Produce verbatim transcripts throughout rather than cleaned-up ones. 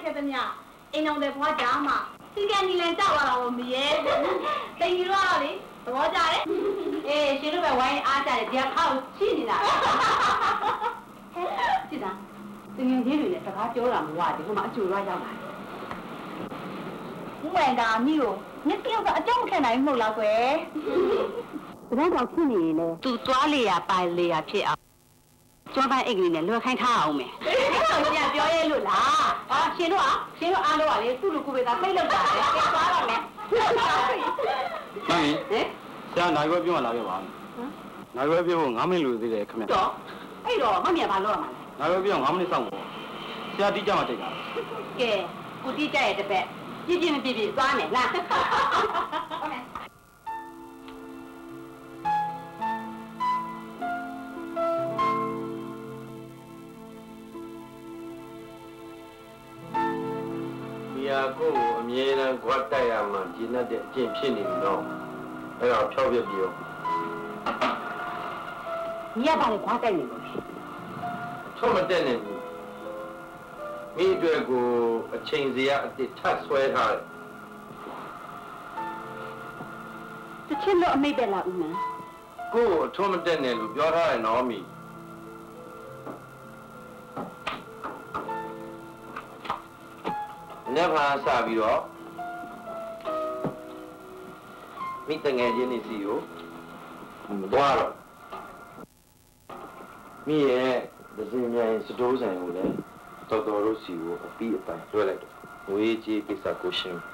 ဖြစ်သမျှအိမ်အောင်တဲ့ဘွားကြမှာစီကံဒီလန်ကြောက်လာတော့မရဲတိမ်ကြီးတော့လေသဘောကျတယ်အေးရှင်တို့ပဲဝိုင်းအားကြတယ်ဒီကခောက်ရှိနေတာကြည့်တာတငယ်ချင်းတွေနဲ့စကားပြောတာမဝတယ်ဟိုမှာအကျိုးရရောက်လာတယ်ဦးဝင်တာမိကိုမြစ်ပြောကအကြောင်းခံနိုင်မဟုတ်လားကွယ်ဒါကြောင့်ဖြစ်နေရင်လေသူသွားလေရပိုင်လေရဖြစ်အောင်ကျွမ်းပိုင်းအိတ်ကလေးနဲ့လွယ်ခိုင်းထားအောင်မယ်အဲ့ဒါကိုပြန်ပြောရဲလို့လားဟာရှင်တို့อ่ะရှင်တို့အားလုံးอ่ะလေသူ့လူကူပဲသာစိတ်လောက်တာလေပြန်သွားတော့မယ်မင်းဟင်ဆရာနိုင်ဘဲပြောမှလာခဲ့ပါဦးနိုင်ဘဲပြောဖို့ငါးမိနစ်လိုသေးတယ်ခင်ဗျတော့အဲ့တော့မမြင်ဘာလို့ရမှာလဲနိုင်ဘဲပြောငါးမိနစ်စောင့်ပေါ့ဆရာတီးကြမှာတိတ်တာကဲကိုတီးကြရဲ့တစ်ပတ်ပြည့်ပြည့်မပြည့်ပြည့်သွားမယ်လားဟုတ်မယ်ရာကိုအမြဲတမ်းခွတ်တိုက်ရမှဂျင်းတဲ့အကျင့်ဖြစ်နေပြီနော်အဲ့တော့ဖြောက်ပြပြရောညပါလေခွာတိုက်နေလို့ထုံးမတက်နေဘူးမိအတွက်ကိုအချိန်စရာအစ်စ်ထပ်ဆွဲထားတယ်တချစ်လို့အမိတ်ပဲလားဦးမန်းကို့ထုံးမတက်နေလို့ပြောထားတယ်နော်မိလက်ဖာစပြီးတော့မိတငယ်ချင်းနေစီကိုမသွားတော့မိရဲ့ဒဇင်မြိုင်စတိုးဆိုင်ကိုလည်းတော်တော်တို့စီကိုအပြီးအပိုင်းတွဲလိုက်တော့ဝေးကြီးကိစ္စကိုရှင်း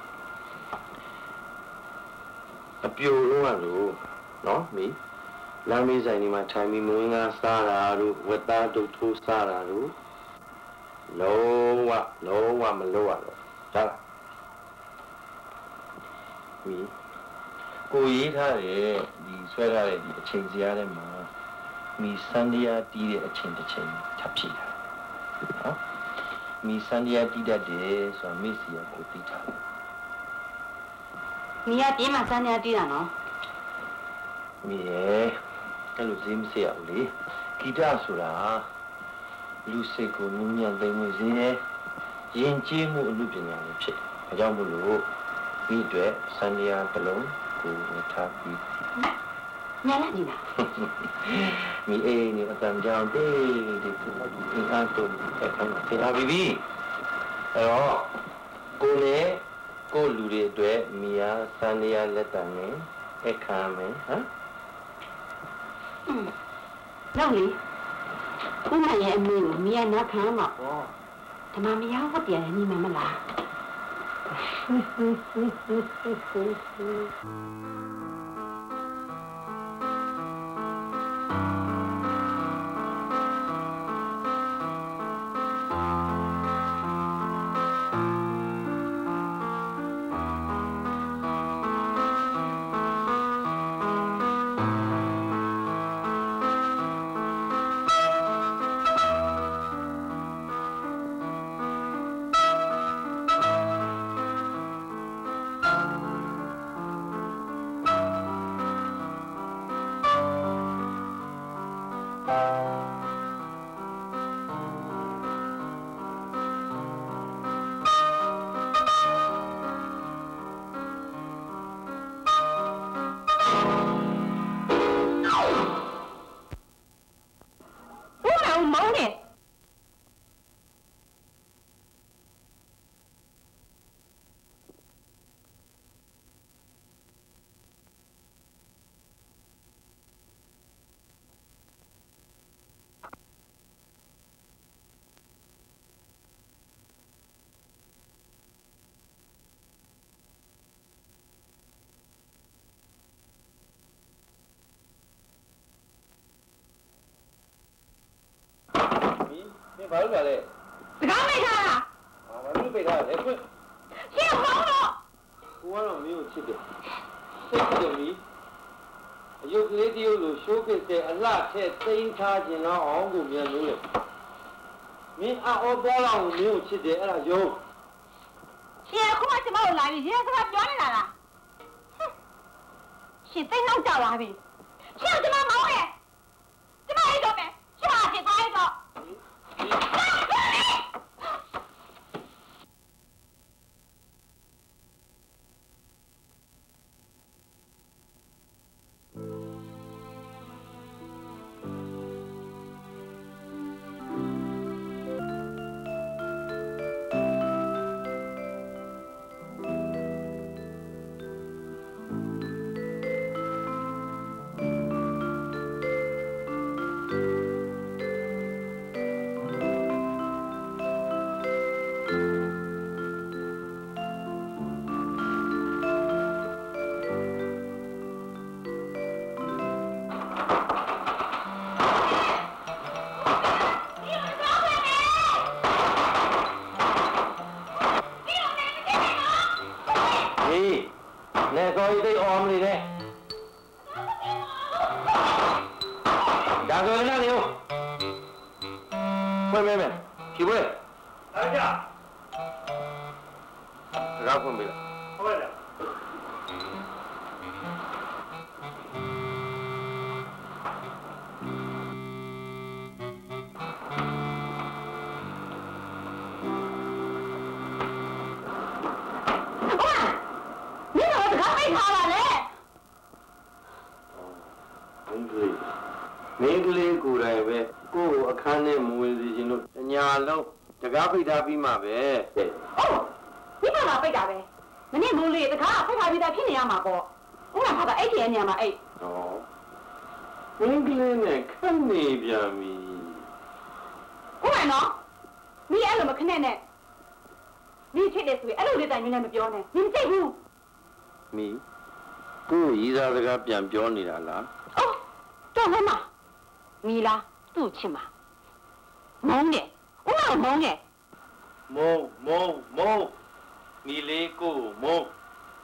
အပြိုလုံးကလို့နော်မိလမ်းမေးဆိုင်ဒီမှာထိုင်ပြီးမွေးငါစားတာတို့ဝက်သားတို့ထိုးစားတာတို့လုံးဝလုံးဝမလုပ်ရတော့ဒါလားမီကိုရေးထားတဲ့ဒီဆွဲထားတဲ့ဒီအချိန်စရာထဲမှာမီစန္ဒယာတီးတဲ့အချိန်တစ်ချိန်ထပ်ဖြစ်တာနော်မီစန္ဒယာတီးတတ်တယ်ဆိုတာမစ်စီယာကိုတီးထားတယ်မီကပြင်းမှစန္ဒယာတီးတာနော်မီရဲ့အဲ့လိုဈေးမစေရဘူးလေဂီတဆိုတာလူစိတ်ကိုမြင့်မြတ်သိမ့်မှုစေတယ်ရင်ကျေးမှုအမှုပညာတွေဖြစ်တယ်။အကြောင်းမို့လို့ဒီအတွက်စန္ဒယာတစ်လုံးကိုထားပြီးညလာညီလားမိအေးနေအတန်ကြောင်တေးဒီကူဒီအားတို့အခမ်းဆရာဘီဘီအဲ့တော့ကိုလည်းကိုလူတွေအတွက်မိယာစန္ဒယာလက်တံနဲ့အခမ်းမယ်ဟမ်อืมနောက်လေဦးမရဲ့အမေကိုမိယာနားခံမှာပေါ့ဓမ္မမရဟုတ်တယ်ညီမမလားဘာလို့လဲလဲစကားမိတ်ထားတာဟာဘာလို့ပိတ်ထားလဲခွရှင်းဘောင်းတော့ကိုကတော့မင်းကိုချစ်တယ်စိတ်ကြည်မီအယုတ်ကလေးတရုပ်လိုရှိုးပစ်တဲ့အလှထက်သိမ်းထားခြင်းတော့အောင်ကိုမြန်လို့လေမင်းအော်ပေါ်လာကိုမင်းကိုချစ်တယ်အဲ့ဒါယုံရှင်းအခုမှကျမတို့လာပြီးရေစကားပြောနေတာလားရှင်းသိမ်းတော့ကြောက်လာပြီရှင်းကျမမောင်းတယ်ကျမအိတ်တော့မယ်ရှင်းပါရှင်းသွားအိတ်တော့ဖွင့်ပေးမယ်ဖြူပွဲလာကြစကားဖွင့်ပေးလားဟုတ်ပါလားမင်းကလေးကိုယ်တိုင်ပဲကိုယ့်ကိုအခန်းနဲ့မဝင်စေချင်လို့အညာလုံးတကားပိတ်ထားပြီးမှပဲဟုတ်ဒီမှာလာပိတ်တာပဲမနေ့မိုးလေးတကားပိတ်ထားပြီးသားဖြစ်နေရမှာပေါ့ဥက္ကဋ္ဌကအဲ့ဒီအညာမှာအဲ့ဟောမင်းကလေးနဲ့ခက်နေပြန်ပြီဥက္ကဋ္ဌနော်မိအဲ့လိုမခနဲ့နဲ့မိဖြစ်တယ်ဆိုရင်အဲ့လိုလေးတိုင်မျိုးနဲ့မပြောနဲ့မိမသိဘူးမိကိုယ်ရီးစားစကားပြန်ပြောနေတာလားအော်တော့မမမီလားသူ့ချစ်မှာမုန်းတယ်ဥက္ကဋ္ဌမုန်းတယ်မုန်းမုန်းမုန်းမီလေးကိုမုန်း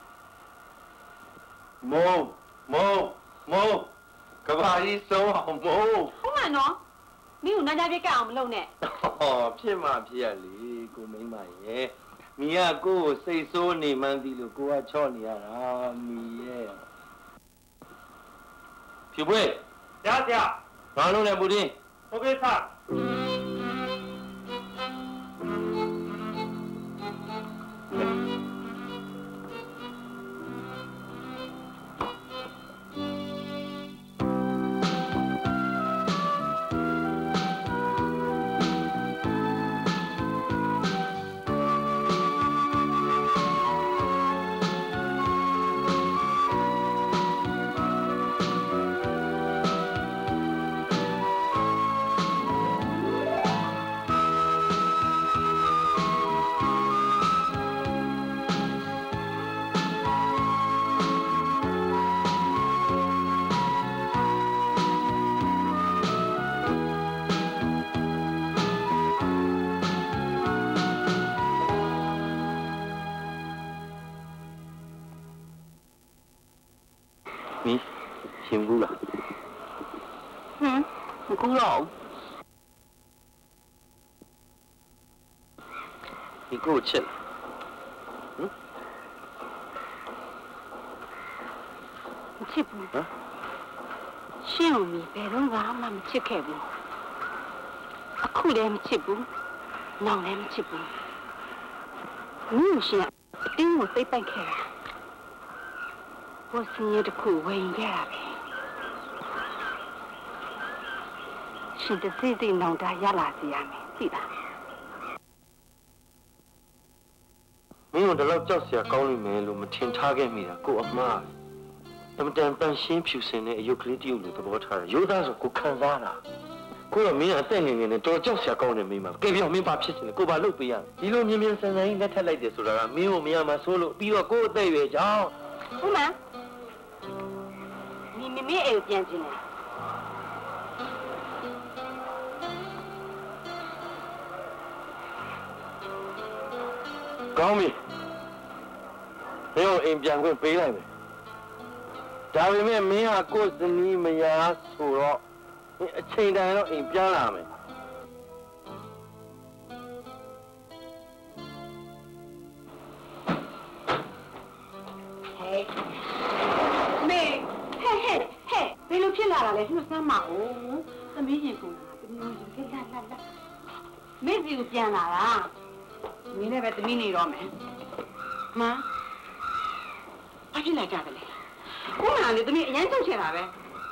မုန်းမုန်းမုန်းကဘာကြီးဆုံးအောင်မုန်းဟုတ်မှာနော်မင်းကိုနားကြပြစ်ကအောင်မလုပ်နဲ့ဟောဖြစ်မှဖြစ်ရလေကိုမိမ့်မရဲ့မီကကိုကိုစိတ်ဆိုးနေမှန်းသိလို့ကိုကချော့နေရတာမီရဲ့ဖြူပွဲရကြဘာလို့လဲပူတင်းဟုတ်ကဲ့ဆာမီရှင်ဘူးလားဟမ်မကူတော့ဒီကိုချစ်ဟမ်မချစ်ဘူးဟမ်ရှင်ကိုမီဘယ်တော့မှမချစ်ခဲ့ဘူးအခုလည်းမချစ်ဘူးနောက်လည်းမချစ်ဘူးမင်းရှင်အတင်းကိုသိပ်ပိုက်ခဲ့တာ我心里的苦我应该了呗，现在自己弄得也垃圾呀没，对吧？ 没有得了教师高里面路，没听差个米了，够阿妈。那么但但新皮生呢，有可能丢路都不差，有的是够看啥了。够了，明年再年年的到教师高里面嘛，改变没把皮生的，够把路不一样。一路面面生生应该才来的说了，没有没有嘛说了，比我够待遇强。 不嘛？你妹妹也有变进来。 ကောင်းပြီမင်းအိမ်ပြန်ခွင့်ပေးလိုက်မယ်ဒါပေမဲ့မင်းဟာကိုယ်ဇနီးမယားဆိုတော့မင်းအချိန်တိုင်းတော့အိမ်ပြန်လာမယ်ဟဲ့မေဟဲ့ဟဲ့ဟဲ့ဘယ်လိုဖြစ်လာတာလဲနှုတ်ဆမ်းမအောင်သမီးရင်ကုန်တာတမီးရင်ကလာလာလာမေစီကိုပြန်လာတာမင်းလည်းပဲသမီးနေတော့မယ်မဘာဖြစ်လာကြတယ်လဲကိုမလေသမီးအရင်ထုတ်ချင်တာပဲ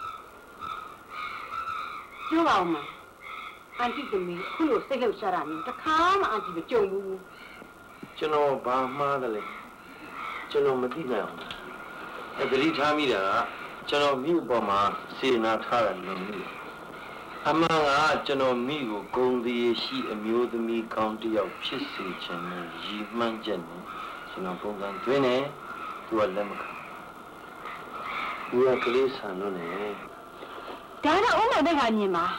ပြောပါဦးမအန်တီသမီးခုလိုစိတ်လှုပ်ရှားတာမျိုးတစ်ခါမှအန်တီမကြုံဘူးကျွန်တော်ဘာမှားတယ်လဲကျွန်တော်မသိနိုင်အောင်အဲတတိထားမိတာကကျွန်တော်မိဘမှာစေနာထားတယ်လို့မိအမှန်ကကျွန်တော်မိကိုဂုံသေးရှိအမျိုးသမီးကောင်းတစ်ယောက်ဖြစ်စေချင်တယ်ရည်မှန်းချက်နဲ့ကျွန်တော်ပုံစံသွင်းတယ်သူကလက်မခံသူကကလေးဆန်လို့နေဒါတော့ဦးမောင်တဲ့ကမြင်ပါ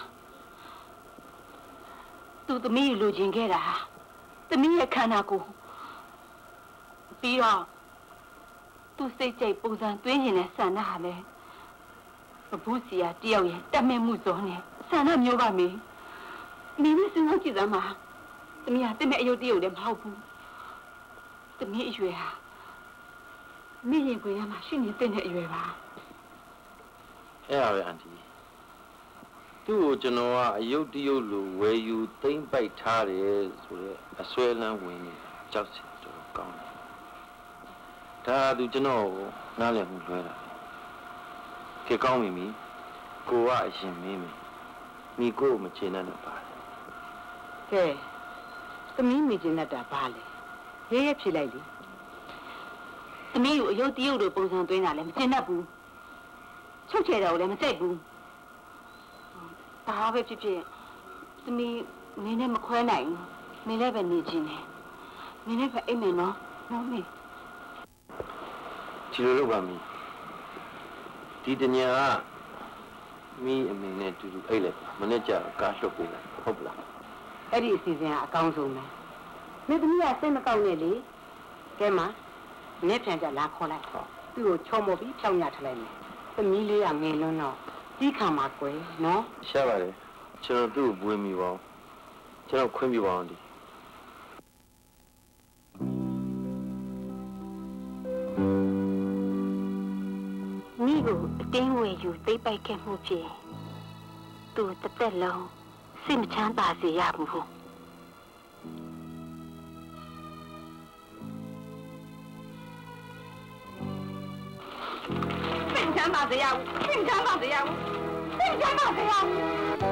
သူသမီးလူချင်းခဲ့တာသမီးရဲ့ခန္ဓာကိုယ်ပြီးတော့သူစိတ်ကြိတ်ပုံစံသွင်းရင်လည်းဆန္ဒဟာလဲဘဘူးစီယာတယောက်ရဲ့တတ်မဲ့မှုစုံနဲ့ဆန္ဒမျိုးပါမေ你那身上几张嘛？怎么样？对面有的有点跑步，怎么一月啊？没人过呀嘛，去年等一月吧。 哎呀，阿弟，သူ့ကိုကျွန်တော်ကအယုတ်တယုတ်လိုဝယ်ယူသိမ့်ပိုက်ထားတယ်ဆိုတော့အစွဲလန်းဝင်နေတာကြောက်စရာတော်တော်ကောင်းတယ်။ဒါသူကျွန်တော်ကိုနားလည်မှုလွဲတာ။ကဲကောင်းပြီမီကိုကအရင်မင်းမယ်။မိကိုမချေနဲ့တော့ပါတယ်။ကဲသမီးမိချင်းနဲ့တာပါလေရဲရဲဖြစ်လိုက်လေသမီးကိုအယုတ်တယုတ်လိုပုံစံသွင်းတာလည်းမကျင်တတ်ဘူးချုပ်ချယ်တာကိုလည်းမကြိုက်ဘူးဒါပဲဖြစ်ဖြစ်သမီးမင်းနဲ့မခွဲနိုင်ဘူးမင်းလည်းပဲနေချင်းတယ်မင်းလည်းပဲအိမ်မယ်နော်နော်မင်းဒီလိုလုပ်ပါမီဒီတညာကမိအမေနဲ့တူတူအိတ်လိုက်မနေ့ကျကားလှုပ်ပေးလိုက်ဟုတ်ပလားအဲ့ဒီအစီအစဉ်ကအကောင်းဆုံးပဲမင်းသမီးကစိတ်မကောက်နဲ့လေကဲမှာမနေ့ပြန်ကြလာခေါ်လိုက်ဟောသူ့ကိုချော်မော်ပြီးဖြောင်းညထားလိုက်မယ်သမီးလေးကငယ်လွန်းတော့ကြီးခံမှာကွယ်နော်ရှားပါတယ်ကျွန်တော်သူ့ကိုဘွေးမိပါအောင်ကျွန်တော်ခွင့်ပြပါအောင်ဒီမိကိုအတင်းဝင်ယူသိပိုက်ခဲ့မှုဖြစ်သူတစ်သက်လုံးစိတ်မချမ်းသာစေရဘူးစိတ်ချမ်းသာစေရဘူးစိတ်ချမ်းသာစေရဘူးစိတ်ချမ်းသာစေရဘူး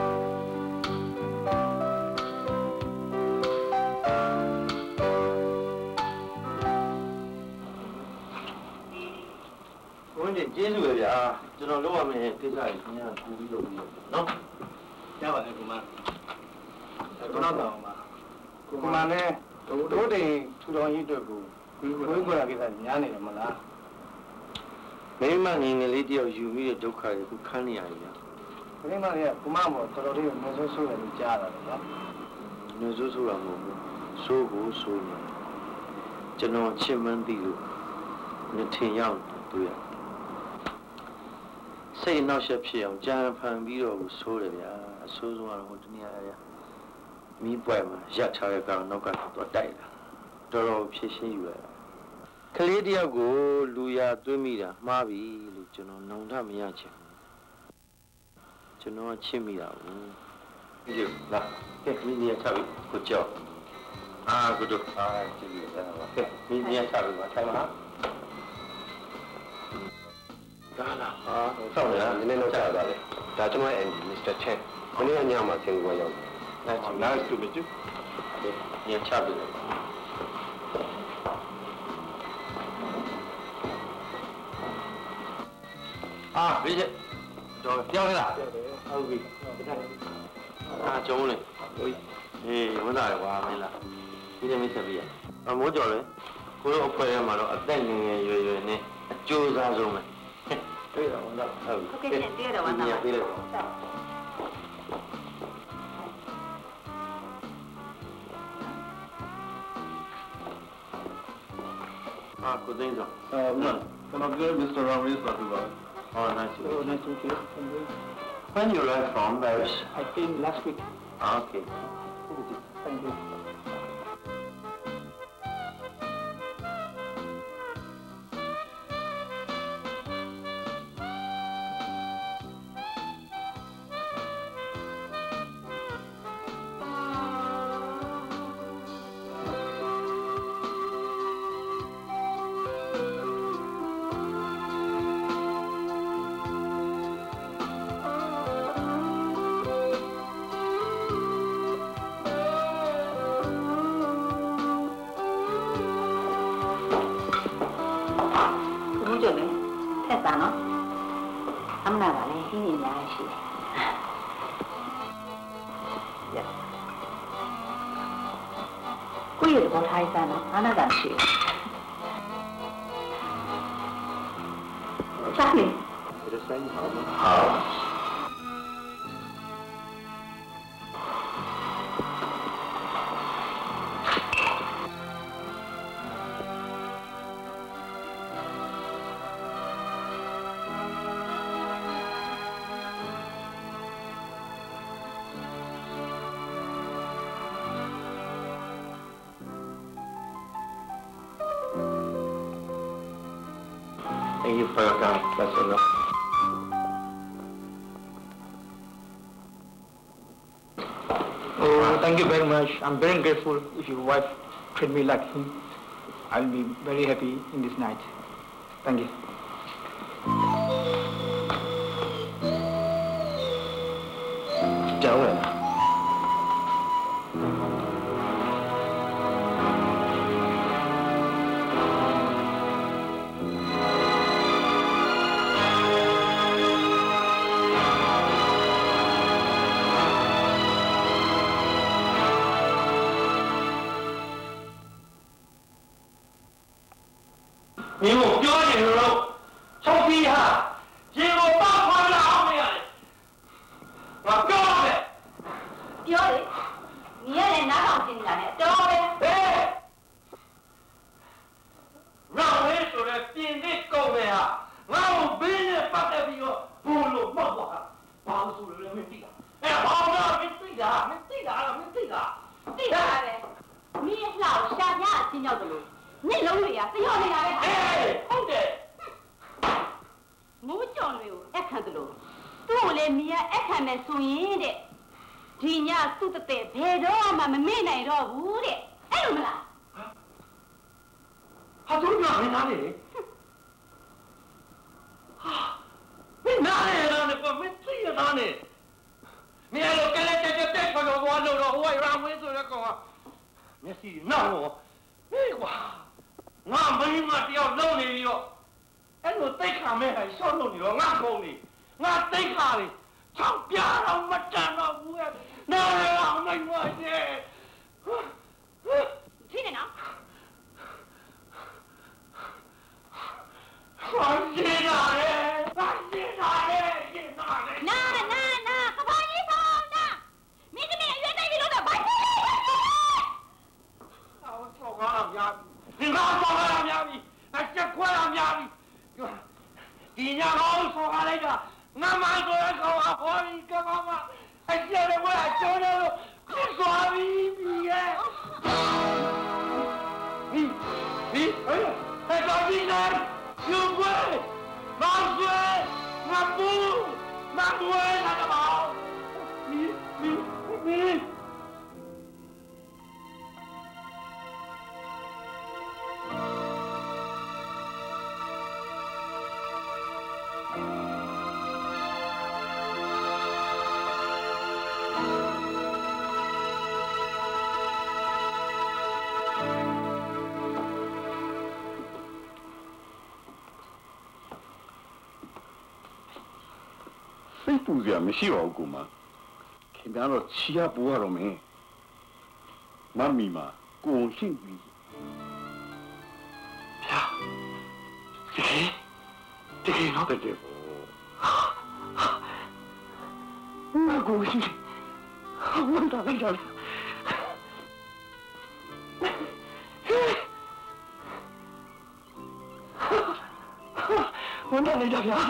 ဘုန်းကြီးကျေးဇူးပဲဗျာကျွန်တော်လုပ်ရမယ့်ကိစ္စကြီးခင်ဗျားကူပြီးလုပ်ပြီးနော်ရပါတယ်ကွန်မန်ကျွန်တော်တော့မှာကွန်မန်နဲ့တို့တိန်ထူတော်ကြီးအတွက်ကိုဝိကွာကွာကိစ္စညားနေတယ်မလားမိမငင်းငယ်လေးတယောက်ယူပြီးတဲ့ဒုက္ခတွေခုခန်းနေရတယ်ဗျာမိမလေးကကွန်မန်ပေါ်တော်တော်လေးနေဆိုးဆိုးတယ်လို့ကြားတာလေနော်နေဆိုးဆိုးတာမဟုတ်ဘူးဆိုးကိုဆိုးနေကျွန်တော်ချစ်မှန်းသိလို့နေထင်ရောက်တွေ့ရစိတ်နောက်ဆက်ဖြစ်အောင်ကြံဖန်ပြီးတော့ဆိုးတယ်ဗျာအဆိုးဆုံးကတော့ဟိုတနည်းအားရမီးပွိုင်မှာရက်ထားတဲ့ကောင်နောက်ကတော့တိုက်လာတော်တော်ဖြစ်ရှင်းယူလိုက်ကလေးတယောက်ကိုလူရသွင်းမိတာမှားပြီလို့ကျွန်တော်နှုံထမရချင်ဘူးကျွန်တော်ချစ်မိတာဘူးဒီလာကဲမင်းကြီးချပြီကိုကြောက်အာကိုတို့အာကြည့်ရတာပါကဲမင်းကြီးချပြီပါထိုင်ပါဒါလားဟာဆောက်ရနည်းနည်းလောက်ကြတာလေဒါကျွန်တော်ရဲ့ Andy Mister Chen မနေ့ကညမှာဆင်းသွားရောက်တယ် Nice to meet you ညချပြီလေအာဘေးကျတော့ပြောင်းလာဟုတ်ပြီအာကျုံးလေဟိုအေးဝန်တာကွာမင်းလားဒီနေ့မဆက်ပြရအမိုးကြော်လေကိုတို့အဖွဲ့ထဲမှာတော့အသက်ငယ်ငယ်ရွယ်ရွယ်နဲ့အကျိုးစားဆုံးပဲ对了，我那ဟုတ်ကဲ့တည့်ရတော့ဝန်တာပါပြေးလိုက်အာကိုသိန်းစောအဲမကျွန်တော်ပြော Mister Ramirez ပါသူပါ Oh, nice to meet you. Nice to meet you. When you arrived from Paris? I came last week. Okay. Thank you. Charlie. It is saying how? Thank you for your time. That's all. Oh, thank you very much. I'm very grateful if your wife treat me like him. I'll be very happy in this night. Thank you. Chào em.你我ပြောနေလို့ချုပ်ပြီးဟာရေကိုပေါက်ခွာလာအောင်မရတယ်။ငါပြောတယ်။ပြောလေ။你也拿上心来的，对不对？ ဟေး။ငါဝဲဆိုတဲ့ပြင်သစ်ကုန်တယ်ဟာငါ့ကိုဘင်းနဲ့ပတ်သက်ပြီးတော့ဘူလို့မှတ်သွားတာ။ဘာလို့ဆိုလဲမသိတာ။အဲဘာလို့မသိတာမသိတာမသိတာသိတာပဲ။你老下家心要的路。你老李呀，只要你那个， 哎，好的。 我讲了哟，爱看的喽，多来米呀，爱看没送人的，人家做的得拍照嘛，没没那照顾的，哎，怎么啦？ 他做哪里哪里？啊，你哪里哪里不没对呀哪里？你还老跟来这这这这个我弄了，我有让没做那个啊，你是那我，哎哇！ငါမင်းမတယောက်လုံနေပြီးတော့အဲ့လိုတိတ်ခါမဲ့ဟာရှော့လို့နေတော့ငါခုံနေငါတိတ်ခါလေချောင်းပြတော့မတန်တော့ဘူးရဲ့နားရအောင်နိုင်ပါရဲ့听见呢？ ဟာရှင်းလာတယ်ဟာရှင်းလာတယ်ရှင်းလာတယ်那那那可怕一头那，你这边原来一路的白痴。 啊我操我了呀你拿我了呀你那这快了呀你ဒီညကောင်းဆော်ကားလိုက်တာငါမဆိုရကောင်အဟောဒီကမမအကျရမလားကျော်တယ်လို့ခွတ်သွားပြီပြီရဲ့ဟီဟီဟဲ့ဟဲ့ကောင်းပြီလားယူဝဲမောင်ဆွဲငါပူမမဝဲလာတော့မီမီမီစိတ်ပူစရာမရှိပါဘူးကိုမခင်ဗျားတော့ချီရပူရတော့မင်းမမီမှာကိုုံရှိပြီဗျာတကယ်တကယ်နော်တကယ်ပေါ့ငါကိုရှိဝန်တာလိုက်တာဝန်တာလိုက်တာဗျာ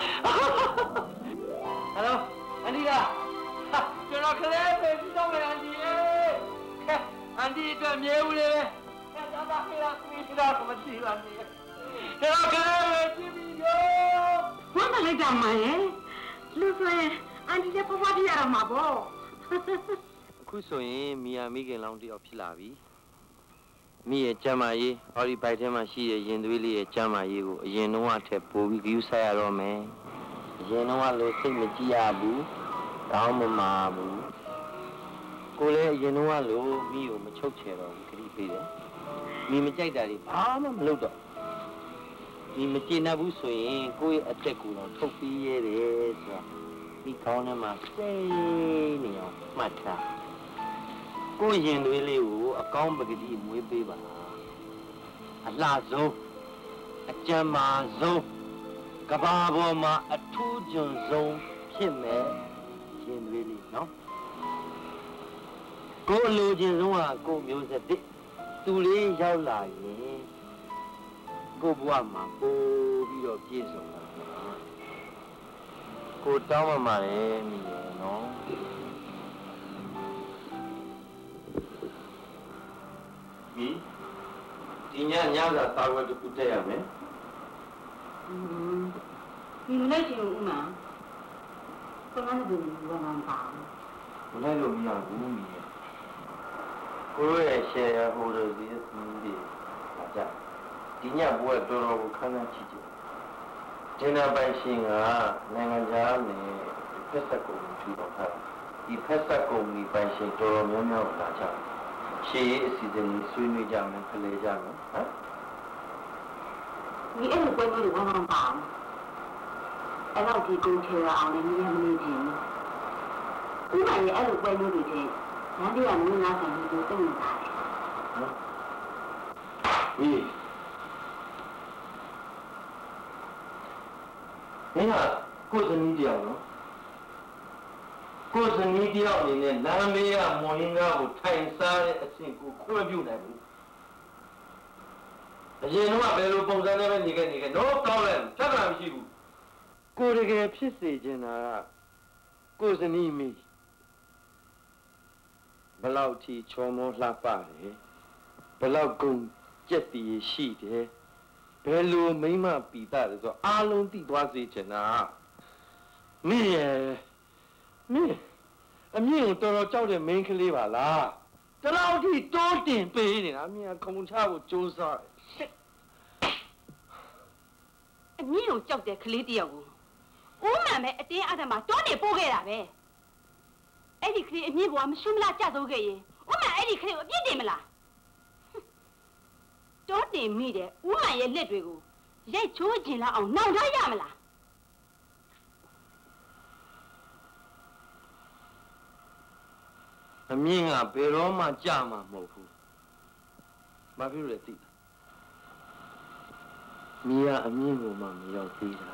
Hello, Anita. ကျွန်တော်ခလေးပဲပြီးတော့မယ်အန်ဒီရေအန်ဒီအတွက်မြဲဦးလေပဲဆက်ကြပါခေလားပြီးတော့မရှိပါနဲ့ကျွန်တော်ခလေးပဲကြည့်ပြီးရောဘယ်မှာလိုက်တာမလဲလူဆိုရင်အန်ဒီရဲ့ဖွားဖွားပြရမှာပေါ့အခုဆိုရင်မီယာမိခင်လောင်းတယောက်ဖြစ်လာပြီမိရဲ့ကျမ်းမာရေးအော်ဒီဘိုက်ထဲမှာရှိတဲ့ရင်သွေးလေးရဲ့ကျမ်းမာရေးကိုအရင်တော့အထက်ပို့ပြီးဂရုစိုက်ရတော့မယ်ရင်တော့လည်းစိတ်မကြည့်ရဘူးတောင်းမမာဘူးကိုလည်းအရင်တော့လို့မိကိုမချုပ်ချယ်တော့ဘူးခရီးပေးတယ်မိမကြိုက်တာတွေဘာမှမလုပ်တော့မိမကျေနပ်ဘူးဆိုရင်ကိုယ့်ရဲ့အသက်ကိုတော့ထုတ်ပြီးရတယ်ဆိုတာဒီကောင်းထဲမှာစိတ်နေအောင်မှတ်ထားကိုယ့်ရင်သွေးလေးကိုအကောင်းပကတိမွေးပေးပါအလှဆုံးအကျမ်းမာဆုံးကဘာပေါ်မှာအထူးကျွန်းဆုံးဖြစ်မဲ့ရှင်သွေးလေးနော်ကိုအလိုချင်ဆုံးကကိုမျိုးဆက်တစ်သူလေးရောက်လာရင်ကိုဘဝမှာပို့ပြီးတော့ပြည့်စုံတာကိုတောင်းမှမှာလေမိရနော်မိဒီညညစာတာဝတ်တစ်ခုတက်ရမယ်嗯，你们那就有嘛？刚刚那个我能打。 我那有米啊，五米。我也写呀，或者这些什么的，大家，今年不会多少，我看看几件。今年百姓啊，那个家呢，拍摄工去到他，一拍摄工的百姓多少苗苗大家，谁是这里水女家们、可来家们啊？ 你အဲ့လိုပွဲမျိုးတွေဝမ်းဝမ်းပါအောင်အဲ့လောက်ဒီကုန်ချေအောင်လည်းမြင်မနေခြင်းဥပမာရဲ့အဲ့လိုပွဲမျိုးတွေတဲ့ရန်တရားမျိုးနာဆိုင်မျိုးတုံ့နေတာနော်ဝီမင်းကကိုယ်စနီးတရားနော်ကိုယ်စနီးတရားအနေနဲ့နာမေးရမော်ရင်းကားကိုထိုင်စားတဲ့အဆင့်ကိုခွင့်ပြုနိုင်ဘူးအရင်ကဘယ်လိုပုံစံနဲ့ပဲနေခဲ့နေခဲ့တော့ကောင်းလဲဖြတ်တာမရှိဘူးကိုယ်တကယ်ဖြစ်စေချင်တာကကိုယ်စနီးမိဘလောက်ထိချောမောလှပတယ်ဘလောက်ကုန်ကြက်တည်ရှိတယ်ဘယ်လိုမိမပီတာလဲဆိုအားလုံးသိသွားစေချင်တာမင်းရဲ့မင်းအမြင့်ကိုတော်တော်ကြောက်တဲ့မင်းကလေးပါလားတလောက်ထိတိုးတင်ပေးနေတာမင်းကခုံချဖို့ကြိုးစားအမြင့်ကိုကြောက်တဲ့ကလေးတယောက်ကိုဦးမှန်ပဲအတင်းအဓမ္မတွန်းနေပို့ခဲ့တာပဲအဲ့ဒီကလေးအမြင့်ဘဝမရှုမလားကြသိုးခဲ့ရင်ဦးမှန်အဲ့ဒီကလေးကိုအပြစ်တင်မလားတွန်းတင်မိတဲ့ဦးမှန်ရဲ့လက်တွေကိုရိုက်ချိုးကျင်လောက်အောင်နှောင်ထားရမလားအမြင့်ကဘယ်တော့မှကြမှာမဟုတ်ဘူးဘာဖြစ်လို့လဲသိလားမိရအမြင့်ကိုမှမရောက်သေးတာ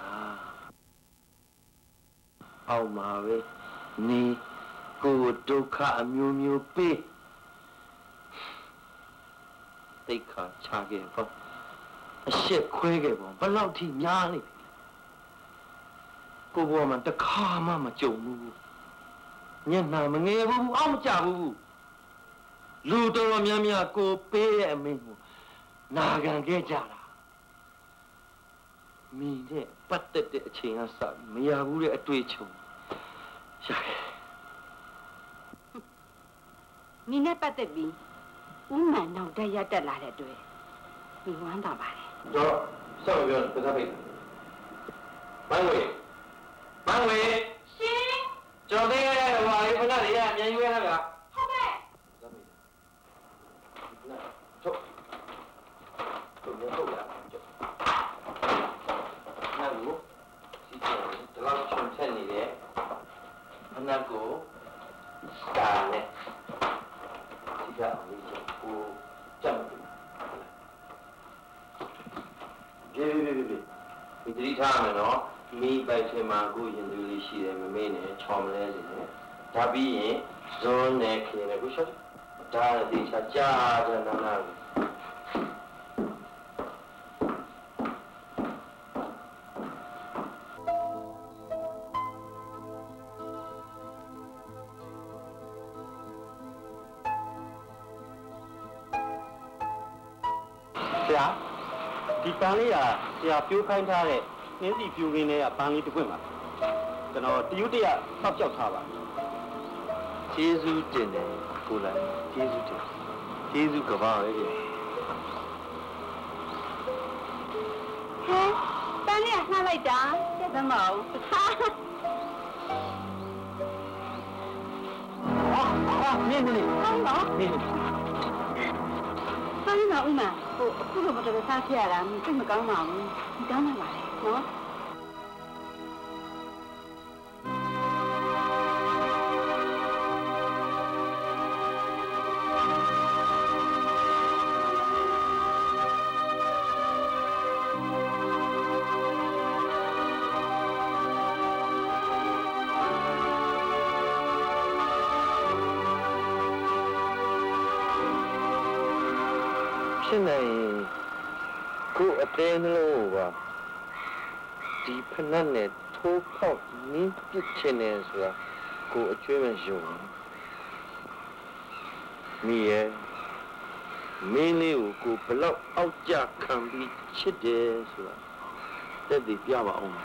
အောက်မှာပဲနေကိုယ်ဒုက္ခအမျိုးမျိုးပေးသိခါချခဲ့ပေါ့အရှက်ခွဲခဲ့ပေါ့ဘယ်လောက်ထိများနေကိုဘွားမှတခါမှမကြုံဘူးညနာမငယ်ဘူးအောက်မကြဘူးလူတော်တော်များများကိုပေးတဲ့အမင်းကိုနာခံခဲ့ကြတာမင်းနဲ့ပတ်သက်တဲ့အချိန်ကစမရဘူးတဲ့အတွေ့အကြုံရတယ်မင်းနဲ့ပတ်သက်ပြီးဦးမှန်နောက်တက်ရတက်လာတဲ့အတွက်မင်းဝမ်းသာပါတယ်တော့ဆောက်ပြောပစားပိတ်မန်းဝေမန်းဝေရှင်ကျော်သေးရဲ့ဟိုဟာလေးခဏလေးရအမြန်ယူရတာဗျာဟုတ်ကဲ့ထုတ်ထုတ်ရထုတ်ရနာကိုစီချင်ဒီလောက်ချုံချက်နေတယ်အနာကိုစတာနဲ့စီချအောင်လေးချက်ကိုကြမ်းတယ်ပြေးပြေးပြေးဒီတိထားမယ်နော်မိပိုက်ချင်မှာကိုရင်သူလေးရှိတယ်မမေးနဲ့ချော်မလဲစီနဲ့ဒါပြီးရင်ဇွန်းနဲ့ခင်းနဲ့ကိုရှော့ဒါတိချာကြာကြာနာနာဆရာဒီပန်းလေးကဆရာပြိုးခိုင်းထားတဲ့နှင်းစီပြိုးရင်းနဲ့ကပန်းလေးတစ်ခွင့်ပါကျွန်တော်တရုတ်တရဆောက်ကြောက်ထားပါကျေးဇူးတင်တယ်ကိုလိုက်ကျေးဇူးတင်ကျေးဇူးကပါပဲကြီးဟဲ့ပန်းလေးကနှားလိုက်တာတက်သမောင်းဟာဟာနင်းနင်းဟောင်းတော့နင်းပန်းတော့ဦးမဟိုအခုလိုမတော်စားဖြစ်ရတာမသိမကောင်းပါဘူးမကောင်းပါပါလေနော်ဖြစ်နိုင်ကိုအတင်းလို့ပါဒီဖနက်နဲ့ထိုးပေါက်နင်းပစ်ချင်တယ်ဆိုတာကိုအကျွေးမယုံမိရဲ့မင်းလေးကိုကိုဘလောက်အောက်ကြခံပြီးချစ်တယ်ဆိုတာတက်တည်ပြပါအောင်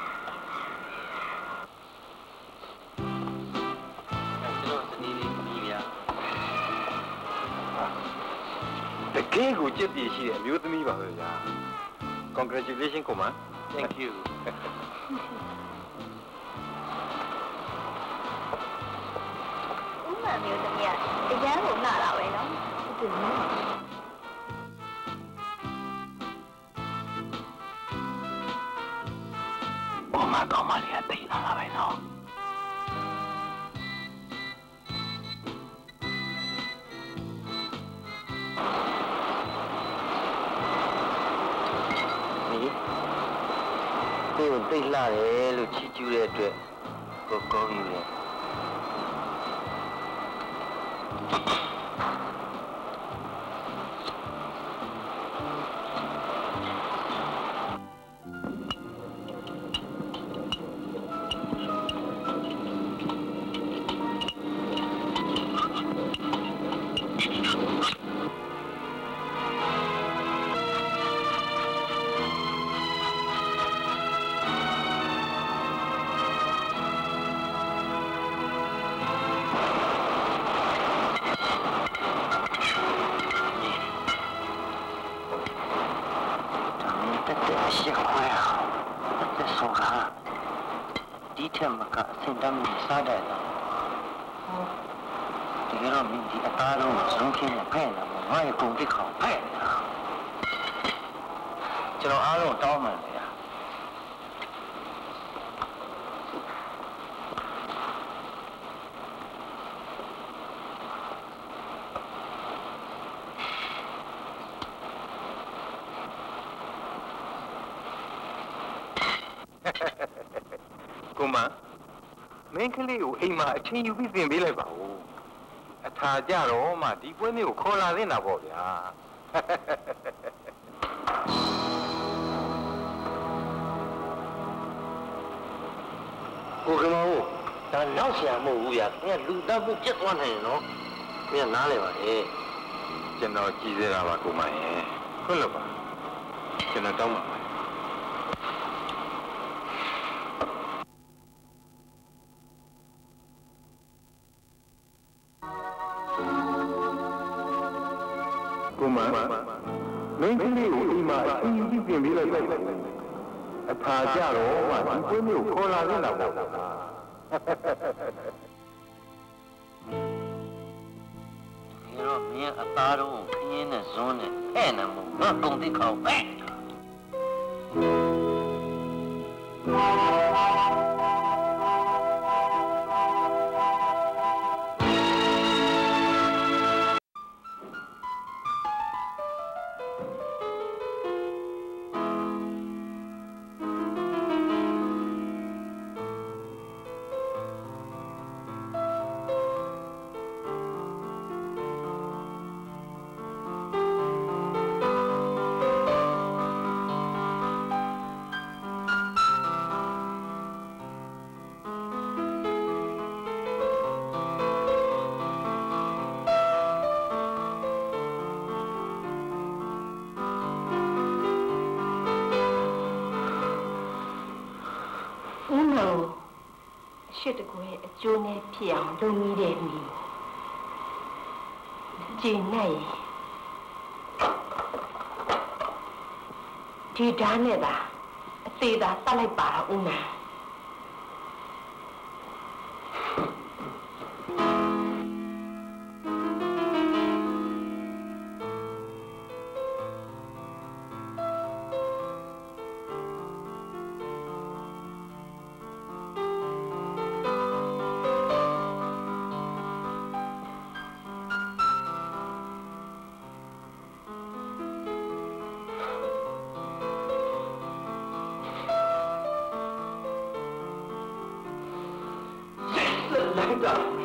ကျွန်တော်စနေလေးပြီးဗျာတကယ်ကိုကြက်ပြည့်ရှိတဲ့အမျိုးသမီးပါပဲဗျာ Congratulations ကိုမ Thank you ဦးမမျိုးသမီးကအရန်ကိုနှာတာပဲနော်ဟုတ်တယ်နော်ဘာမှကောင်းမလေးကတိတ်လာတာပဲနော်ဒီကိုတိတ်လာတယ်လို့ချီးကျူးတဲ့အတွက်ကိုကောင်းနေတယ်ရှစ်ခွဲသက်ဆိုတာဒီထက်မကအစင်တမ်းစားတဲ့တော့တကယ်တော့မင်းဒီအသားလုံးဇုံခင်းနဲ့ဖဲ့နေမှာငါ့ရဲ့ကုန်တိခေါင်ဖဲ့နေတာကျွန်တော်အားလုံးတောင်းမှန်လေကိုမမင်းကလေးကိုအိမ်မှာအချင်းယူပြီးပြင်ပေးလိုက်ပါဦးအထာကြတော့မှဒီပွဲမျိုးကိုခေါ်လာနေတာပေါ့ဗျာကိုကမောဒါနောက်ဆရာမဟုတ်ဘူးဗျာခင်ဗျလူသားမှုပြတ်သွားနိုင်နော်ခင်ဗျနားလဲပါလေကျွန်တော်ကြည်စေတာပါကိုမရဲ့ခွင့်လို့ပါကျွန်တော်တောင်းပါမယ်ကိုမမင်းကလေးကိုအိမ်မှာအချင်းယူပြီးပြင်ပေးလိုက်ပါအထာကြတော့မှဒီပွဲမျိုးခေါ်လာနေတာပေါ့ဒီတော့မင်းအသားတော့ခင်းနဲ့ဇွန်းနဲ့ဟဲ့နေမို့ငါကုန်တိခေါပဲရှစ်တကူရဲ့အကျိုးနဲ့ဖြစ်အောင်လုပ်မိတဲ့မိကျင်းနဲ့ဒီဓာတ်နဲ့သာအသေးသာတတ်လိုက်ပါတော့ဦးမလိုက်တာ